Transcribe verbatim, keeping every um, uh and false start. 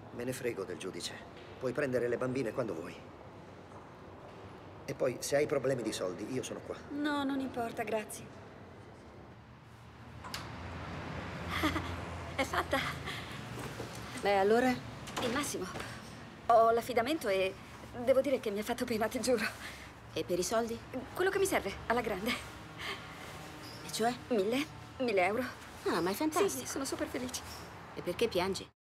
Me ne frego del giudice. Puoi prendere le bambine quando vuoi. E poi, se hai problemi di soldi, io sono qua. No, non importa, grazie. È fatta. Beh, allora? Il massimo. Ho l'affidamento e devo dire che mi ha fatto pena, ti giuro. E per i soldi? Quello che mi serve, alla grande. E cioè? Mille? Mille euro. Ah, ma è fantastico. Sì, sono super felice. E perché piangi?